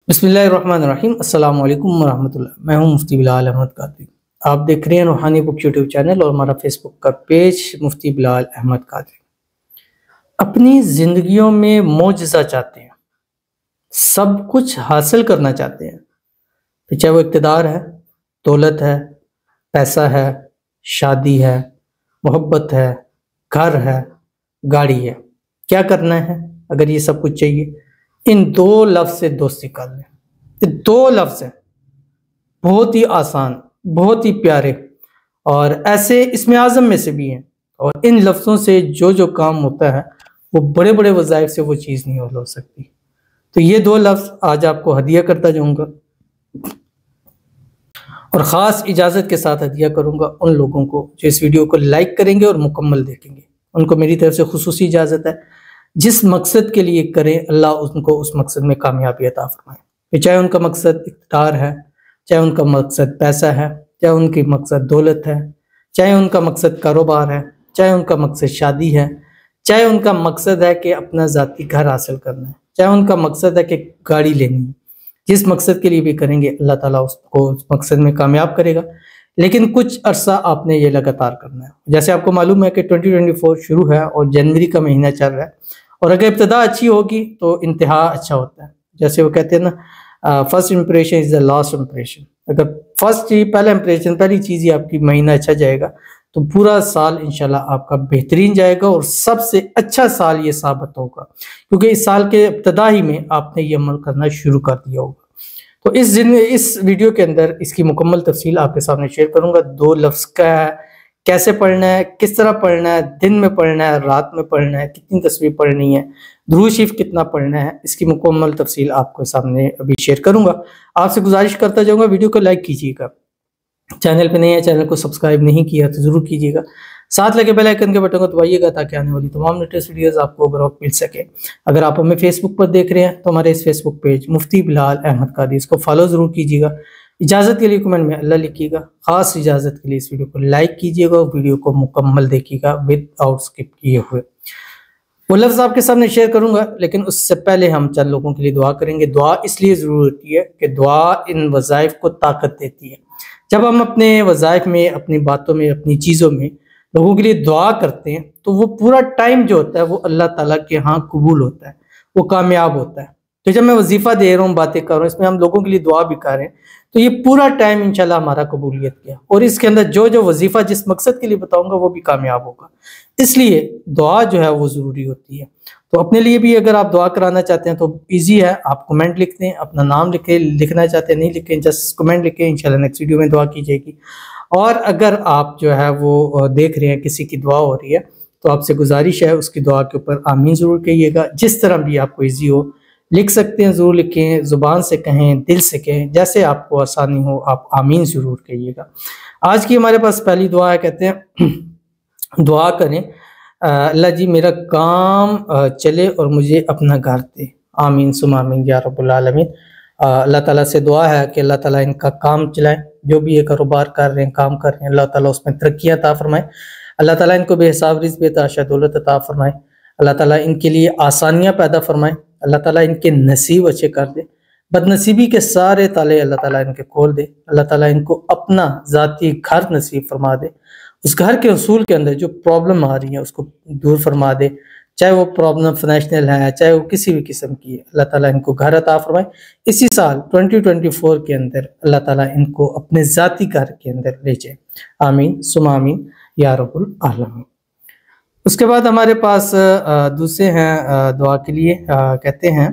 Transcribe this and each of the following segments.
बिस्मिल्लाहिर्रहमानिर्रहीम अस्सलाम वालेकुम वरहमतुल्लाह। मैं हूं मुफ्ती बिलाल अहमद कादरी। आप देख रहे हैं रूहानी बुक यूट्यूब चैनल और हमारा फेसबुक का पेज मुफ्ती बिलाल अहमद कादरी। अपनी ज़िंदगियों में मोजज़ा चाहते हैं, सब कुछ हासिल करना चाहते हैं, तो चाहे वो इक़्तिदार है, दौलत है, पैसा है, शादी है, मोहब्बत है, घर है, गाड़ी है। क्या करना है अगर ये सब कुछ चाहिए? इन दो लफ्ज़ से दोस्ती कर लें। ये दो लफ्ज़ हैं, बहुत ही आसान, बहुत ही प्यारे और ऐसे इसमें आज़म में से भी हैं। और इन लफ्ज़ों से जो काम होता है वो बड़े-बड़े वज़ाइफ से वो चीज़ नहीं हो सकती। तो ये दो लफ्ज़ आज आपको हदिया करता जाऊँगा और ख़ास इजाज़त के साथ हदिया करूँगा उन लोगों को जो इस वीडियो को लाइक करेंगे और मुकम्मल देखेंगे। उनको मेरी तरफ से खुसूसी इजाज़त है। जिस मकसद के लिए करें, अल्लाह उनको उस मकसद में कामयाबी अता फ़रमाए। फिर चाहे उनका मकसद इक़्तिदार है, चाहे उनका मकसद पैसा है, चाहे उनकी मकसद दौलत है, चाहे उनका मकसद कारोबार है, चाहे उनका मकसद शादी है, चाहे उनका मकसद है कि अपना ज़ाती घर हासिल करना है, चाहे उनका मकसद है कि गाड़ी लेनी है। जिस मकसद के लिए भी करेंगे अल्लाह ताला उसको उस मकसद में कामयाब करेगा। लेकिन कुछ अरसा आपने ये लगातार करना है। जैसे आपको मालूम है कि 2024 शुरू है और जनवरी का महीना चल रहा है और अगर इब्तिदा अच्छी होगी तो इंतहा अच्छा होता है। जैसे वो कहते हैं ना, first impression is the last impression. अगर फर्स्ट ही पहला इम्प्रेशन, पहली चीज़ ही आपकी महीना अच्छा जाएगा तो पूरा साल इंशाल्लाह आपका बेहतरीन जाएगा और सबसे अच्छा साल ये साबित होगा, क्योंकि इस साल के इब्तिदा ही में आपने ये अमल करना शुरू कर दिया होगा। तो इस वीडियो के अंदर इसकी मुकम्मल तफसील आपके सामने शेयर करूँगा। दो लफ्ज़ का कैसे पढ़ना है, किस तरह पढ़ना है, दिन में पढ़ना है, रात में पढ़ना है, कितनी तस्वीर पढ़नी है, दुरूद शरीफ कितना पढ़ना है, इसकी मुकम्मल तफसील आपके सामने अभी शेयर करूँगा। आपसे गुजारिश करता जाऊँगा, वीडियो को लाइक कीजिएगा। चैनल पे नए हैं, चैनल को सब्सक्राइब नहीं किया तो ज़रूर कीजिएगा। साथ लगे बेल आइकन के बटन को दबाइएगा ताकि आने वाली तमाम लेटेस्ट वीडियोस आपको बर वक्त मिल सके। अगर आप हमें फेसबुक पर देख रहे हैं तो हमारे इस फेसबुक पेज मुफ्ती बिलाल अहमद कादरी, इसको फॉलो ज़रूर कीजिएगा। इजाज़त के लिए कमेंट में अल्लाह लिखिएगा। ख़ास इजाज़त के लिए इस वीडियो को लाइक कीजिएगा और वीडियो को मुकम्मल देखिएगा विदाउट स्किप किए हुए। वो लफ्ज़ आपके सामने शेयर करूँगा, लेकिन उससे पहले हम चंद लोगों के लिए दुआ करेंगे। दुआ इसलिए ज़रूरी होती है कि दुआ इन वज़ाइफ को ताकत देती है। जब हम अपने वज़ाइफ में, अपनी बातों में, अपनी चीज़ों में लोगों के लिए दुआ करते हैं तो वो पूरा टाइम जो होता है वो अल्लाह ताला के यहाँ कबूल होता है, वो कामयाब होता है। तो जब मैं वजीफ़ा दे रहा हूँ, बातें कर रहा हूँ, इसमें हम लोगों के लिए दुआ भी कर रहे हैं तो ये पूरा टाइम इंशाल्लाह हमारा कबूलियत किया और इसके अंदर जो वजीफ़ा जिस मकसद के लिए बताऊँगा वो भी कामयाब होगा। इसलिए दुआ जो है वो ज़रूरी होती है। तो अपने लिए भी अगर आप दुआ कराना चाहते हैं तो ईजी है, आप कमेंट लिख दें, अपना नाम लिखें, लिखना चाहते हैं नहीं लिखें, जस्ट कमेंट लिखें, इंशाल्लाह नेक्स्ट वीडियो में दुआ की जाएगी। और अगर आप जो है वो देख रहे हैं किसी की दुआ हो रही है तो आपसे गुजारिश है उसकी दुआ के ऊपर आमीन ज़रूर कहिएगा। जिस तरह भी आपको ईजी हो लिख सकते हैं, ज़रूर लिखें, ज़ुबान से कहें, दिल से कहें, जैसे आपको आसानी हो आप आमीन ज़रूर कहिएगा। आज की हमारे पास पहली दुआ है, कहते हैं दुआ करें अल्लाह जी मेरा काम चले और मुझे अपना घर दे, आमीन सुम्मा आमीन या रब्बुल आलमीन। अल्लाह ताला से दुआ है कि अल्लाह ताला इनका काम चलाए, जो भी ये कारोबार कर रहे हैं, काम कर रहे हैं, अल्लाह ताला उसमें तरक्कियाँ अता फरमाए। अल्लाह ताला इनको बेहिसाब रिज़्क़ बेतहाशा दौलत अता फरमाए। अल्लाह ताला इनके लिए आसानियाँ पैदा फरमाए। अल्लाह ताला इनके नसीब अच्छे कर दे, बदनसीबी के सारे ताले अल्लाह ताला इनके खोल दे। अल्लाह ताला इनको अपना ज़ाती घर नसीब फरमा दे। उस घर के उसूल के अंदर जो प्रॉब्लम आ रही है उसको दूर फरमा दे, चाहे वो प्रॉब्लम फाइनेंशियल है, चाहे वो किसी भी किस्म की है, अल्लाह ताला इनको घर अता फरमाए। इसी साल 2024 के अंदर अल्लाह ताला इनको अपने ज़ाती घर के अंदर ले जाए, आमीन सुम्मा आमीन या रब्बुल आलमीन। उसके बाद हमारे पास दूसरे हैं दुआ के लिए, कहते हैं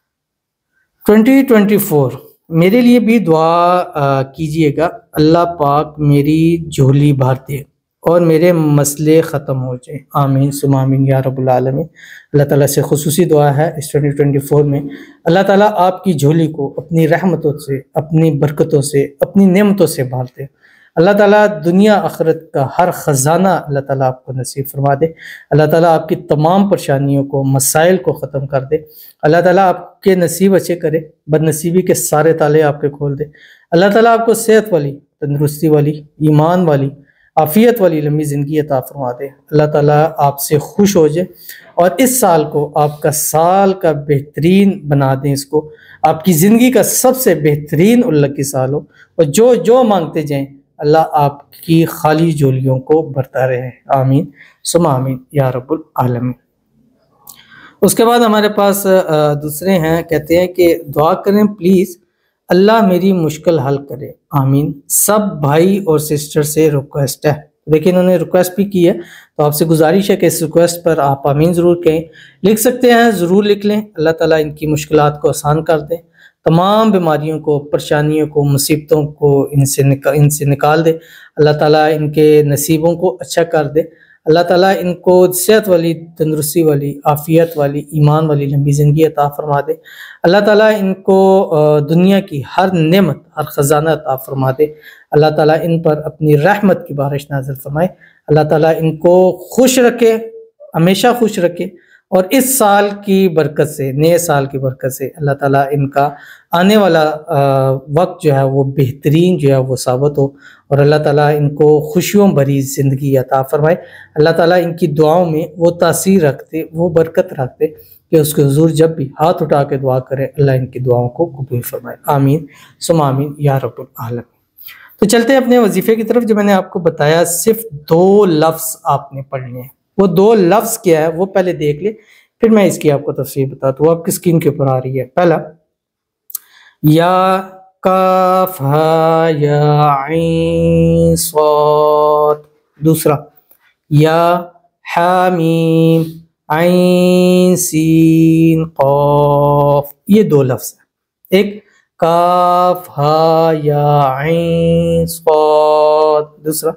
2024 मेरे लिए भी दुआ कीजिएगा, अल्लाह पाक मेरी झोली भर दे और मेरे मसले ख़त्म हो जाए, आमीन सुम्मा आमीन या रब्बुल आलमीन। अल्लाह ताला से खुसूसी दुआ है इस 2024 में अल्लाह ताला आपकी झोली को अपनी रहमतों से, अपनी बरकतों से, अपनी नेमतों से भर दे। अल्लाह ताला दुनिया आखिरत का हर ख़जाना अल्लाह ताला आपको नसीब फरमा दे। अल्लाह ताला आपकी तमाम परेशानियों को, मसाइल को ख़त्म कर दे। अल्लाह ताला आपके नसीब अच्छे करे, बदनसीबी के सारे ताले आपके खोल दे। अल्लाह ताला आपको सेहत वाली, तंदुरुस्ती वाली, ईमान वाली, आफियत वाली लंबी ज़िंदगी अता फरमा दे। अल्लाह ताला आपसे खुश हो जाए और इस साल को आपका साल का बेहतरीन बना दें, इसको आपकी ज़िंदगी का सबसे बेहतरीन उल्लह की साल हो और जो जो मांगते जाएं अल्लाह आपकी खाली झोलियों को भरता रहे। आमीन सुमा आमीन या रब्बुल आलमीन। उसके बाद हमारे पास दूसरे हैं, कहते हैं कि दुआ करें प्लीज़, अल्लाह मेरी मुश्किल हल करे, आमीन। सब भाई और सिस्टर से रिक्वेस्ट है। देखिए इन्होंने रिक्वेस्ट भी की है, तो आपसे गुजारिश है कि इस रिक्वेस्ट पर आप आमीन ज़रूर कहें। लिख सकते हैं, ज़रूर लिख लें। अल्लाह ताला इनकी मुश्किलात को आसान कर दे, तमाम बीमारियों को, परेशानियों को, मुसीबतों को इनसे निकाल दे। अल्लाह ताला इनके नसीबों को अच्छा कर दे। अल्लाह ताला इनको सेहत वाली, तंदुरुस्ती वाली, आफ़ियत वाली, ईमान वाली लंबी ज़िंदगी अता फरमा दे। अल्लाह ताला इनको दुनिया की हर नेमत, हर ख़जाना अता फरमा दे। अल्लाह ताला इन पर अपनी रहमत की बारिश नाज़िल फरमाए। अल्लाह ताला इनको खुश रखे, हमेशा खुश रखे और इस साल की बरकत से, नए साल की बरकत से अल्लाह ताला इनका आने वाला वक्त जो है वो बेहतरीन जो है वो साबित हो और अल्लाह ताला इनको खुशियों भरी ज़िंदगी अता फरमाए। अल्लाह ताला इनकी दुआओं में वो तासीर रखते, वो बरकत रखते कि उसके हुजूर जब भी हाथ उठा के दुआ करे अल्लाह इनकी दुआओं को कबूल फरमाए। आमीन सुमा आमीन या रब्बुल आलमीन। तो चलते हैं अपने वजीफे की तरफ। जो मैंने आपको बताया सिर्फ 2 लफ्ज़ आपने पढ़ने हैं। वो 2 लफ्ज़ क्या है वो पहले देख ले, फिर मैं इसकी आपको तफसीर बताता हूँ। आपकी स्क्रीन के ऊपर आ रही है। पहला या काफ हा या ऐन स्वाद, दूसरा या हा मीम ऐन सीन क़ाफ। ये 2 लफ्ज़ हैं। एक काफ हा या ऐन स्वाद, दूसरा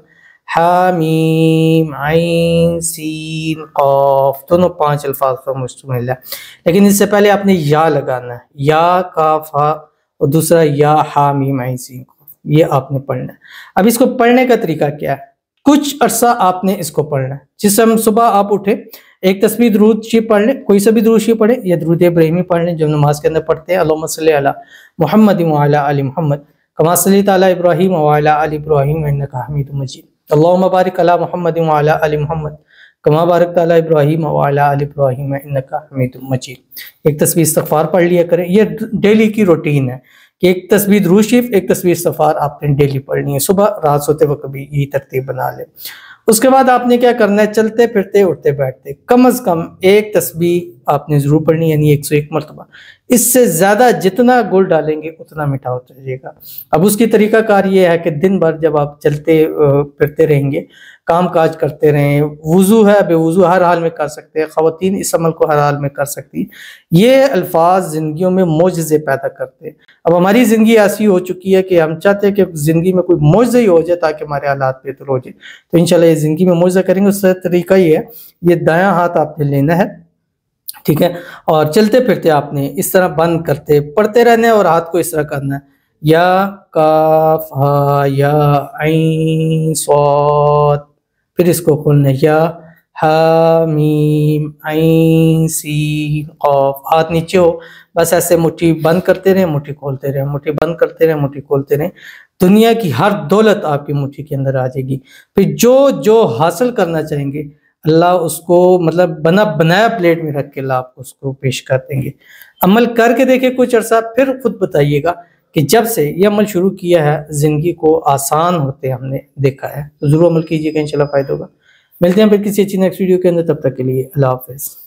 हामीम ऐन सीन क़ाफ। दोनों 5 अल्फाज पर मुश्तमिल है, लेकिन इससे पहले आपने या लगाना है। या काफ हा और दूसरा या हामीम ऐन सीन क़ाफ, ये आपने पढ़ना है। अब इसको पढ़ने का तरीका क्या है? कुछ अरसा आपने इसको पढ़ना है। जिस समय सुबह आप उठे एक तस्बीह दुरूद शरीफ पढ़ लें, कोई सा भी दुरूद शरीफ पढ़े या दुरूद इब्राहिमी पढ़ लें जो नमाज के अंदर पढ़ते हैं। अल्लाहुम्मा सल्ली अला मुहम्मद व अला आलि मुहम्मद कमा सल्लैता अला इब्राहीम व अला आलि इब्राहीम इन्नका हमीदुम मजीद। अल्लाहुम्मा बारिक अला मुहम्मद व अला आलि मुहम्मद कमा बारकता अला इब्राहीम व अला आलि इब्राहीम इन्नका हमीदुम मजीद। एक तस्बीह इस्तिग़फ़ार पढ़ लिया करें। ये डेली की रूटीन है कि एक तस्बीह दुरूद शरीफ, एक तस्बीह इस्तिग़फ़ार आपने डेली पढ़नी है। सुबह रात सोते वक्त भी यही तरतीब बना ले। उसके बाद आपने क्या करना है? चलते फिरते उठते बैठते कम अज़ कम एक तस्बीह आपने ज़रूर पढ़नी, यानी 101 मरतबा। इससे ज़्यादा जितना गुड़ डालेंगे उतना मीठा होता जाएगा। अब उसकी तरीक़ाकार ये है कि दिन भर जब आप चलते फिरते रहेंगे, काम काज करते रहें, वुज़ू है बेवुज़ू हर हाल में कर सकते हैं, ख़वातीन इस अमल को हर हाल में कर सकती हैं। ये अल्फाज ज़िंदगियों में मोजज़े पैदा करते हैं। अब हमारी ज़िंदगी ऐसी हो चुकी है कि हम चाहते हैं कि ज़िंदगी में कोई मोजज़ा ही हो जाए ताकि हमारे हालात बेहतर हो जाए। तो इंशाल्लाह ये ज़िंदगी में मोजज़ा करेंगे। उसका तरीका ये है, ये दायां हाथ आपने लेना है, ठीक है, और चलते फिरते आपने इस तरह बंद करते पढ़ते रहना है और हाथ को इस तरह करना है। या काफ हा या ऐन स्वाद, फिर इसको खोलना है। या हा मीम ऐन सीन क़ाफ। हाथ नीचे हो, बस ऐसे मुट्ठी बंद करते रहें, मुट्ठी खोलते रहें, मुट्ठी बंद करते रहें, मुट्ठी खोलते रहें। दुनिया की हर दौलत आपकी मुट्ठी के अंदर आ जाएगी। फिर जो जो हासिल करना चाहेंगे अल्लाह उसको मतलब बनाया प्लेट में रख के अल्लाह आपको उसको पेश कर देंगे। अमल करके देखें कुछ अर्सा, फिर खुद बताइएगा कि जब से ये अमल शुरू किया है ज़िंदगी को आसान होते हमने देखा है। तो ज़रूर अमल कीजिएगा, इंशाल्लाह फ़ायदा होगा। मिलते हैं फिर किसी अच्छी नेक्स्ट वीडियो के अंदर, तब तक के लिए अल्लाह हाफ़िज़।